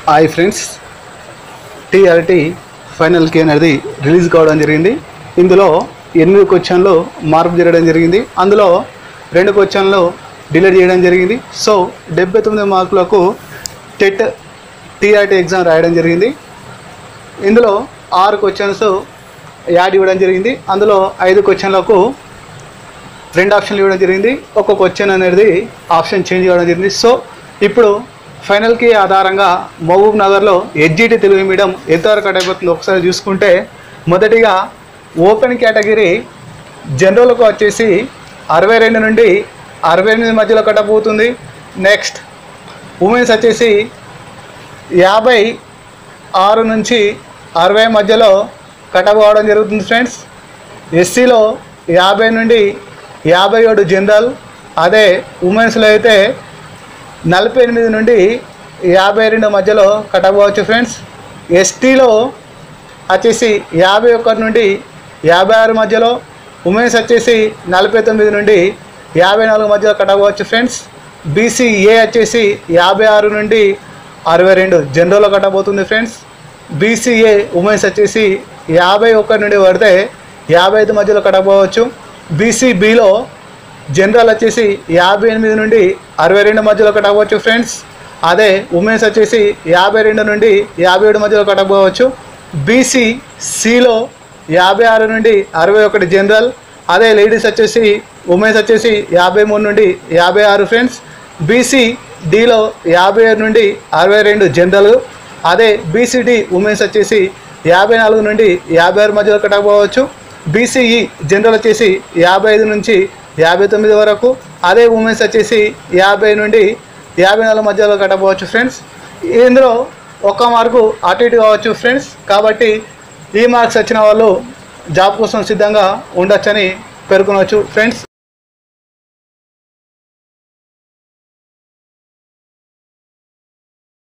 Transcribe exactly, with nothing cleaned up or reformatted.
Hi friends, TRT final key అనేది release కావడం జరిగింది. ఇందులో ఎనిమిది క్వశ్చన్లు మార్పు జరగడం జరిగింది. అందులో రెండు క్వశ్చన్లు డిలీట్ చేయడం జరిగింది. సో డెబ్బై తొమ్మిది మార్కులకు టెట్ టీఆర్టీ ఎగ్జామ్ రాయడం జరిగింది. ఇందులో ఆరు క్వశ్చన్స్ యాడ్ ఇవ్వడం జరిగింది. అందులో ఐదు క్వశ్చన్లకు రెండు ఆప్షన్లు ఇవ్వడం జరిగింది. ఒక క్వశ్చన్ అనేది ఆప్షన్ చేంజ్ ఇవ్వడం జరిగింది. సో ఇప్పుడు ఫైనల్కి ఆధారంగా మహబూబ్ నగర్లో హెచ్జిటి తెలుగు మీడియం ఎంతవరకు కట్ అయిపోతుందో ఒకసారి చూసుకుంటే, మొదటిగా ఓపెన్ కేటగిరీ జనరల్కు వచ్చేసి అరవై రెండు నుండి అరవై ఎనిమిది మధ్యలో కట్ అయిపోతుంది. నెక్స్ట్ ఉమెన్స్ వచ్చేసి యాభై ఆరు నుంచి అరవై మధ్యలో కట్ అవ్వడం జరుగుతుంది ఫ్రెండ్స్. ఎస్సీలో యాభై నుండి యాభై ఏడు జనరల్, అదే ఉమెన్స్లో అయితే నలభై ఎనిమిది నుండి యాభై రెండు మధ్యలో కట్ అవ్వచ్చు ఫ్రెండ్స్. ఎస్టీలో వచ్చేసి యాభై ఒకటి నుండి యాభై ఆరు మధ్యలో, ఉమెన్స్ వచ్చేసి నలభై తొమ్మిది నుండి యాభై నాలుగు మధ్యలో కట్ అవ్వచ్చు ఫ్రెండ్స్. బీసీఏ వచ్చేసి యాభై ఆరు నుండి అరవై రెండు జనరల్లో కట్ అవబోతుంది ఫ్రెండ్స్. బీసీఏ ఉమెన్స్ వచ్చేసి యాభై ఒకటి నుండి పడితే యాభై ఐదు మధ్యలో కట్ అవ్వచ్చు. బీసీబీలో జనరల్ వచ్చేసి యాభై ఎనిమిది నుండి అరవై రెండు మధ్యలో కట్ అవ్వచ్చు ఫ్రెండ్స్. అదే ఉమెన్స్ వచ్చేసి యాభై రెండు నుండి యాభై ఏడు మధ్యలో కట్ అవ్వచ్చు. బీసీసీలో యాభై ఆరు నుండి అరవై ఒకటి జనరల్, అదే లేడీస్ వచ్చేసి ఉమెన్స్ వచ్చేసి యాభై మూడు నుండి యాభై ఆరు ఫ్రెండ్స్. బీసీడీలో యాభై ఏడు నుండి అరవై రెండు జనరల్, అదే బీసీడీ ఉమెన్స్ వచ్చేసి యాభై నాలుగు నుండి యాభై ఆరు మధ్యలో కట్ అవ్వచ్చు. బీసీఈ జనరల్ వచ్చేసి యాభై ఐదు నుంచి యాభై తొమ్మిది వరకు, అదే ఉమెన్స్ వచ్చేసి యాభై నుండి యాభై నాలుగు మధ్యలో కట్ అవ్వచ్చు ఫ్రెండ్స్. ఇందులో ఒక్క మార్కు అటు ఇటు కావచ్చు ఫ్రెండ్స్. కాబట్టి ఈ మార్క్స్ వచ్చిన వాళ్ళు జాబ్ కోసం సిద్ధంగా ఉండొచ్చని పేర్కొనవచ్చు ఫ్రెండ్స్.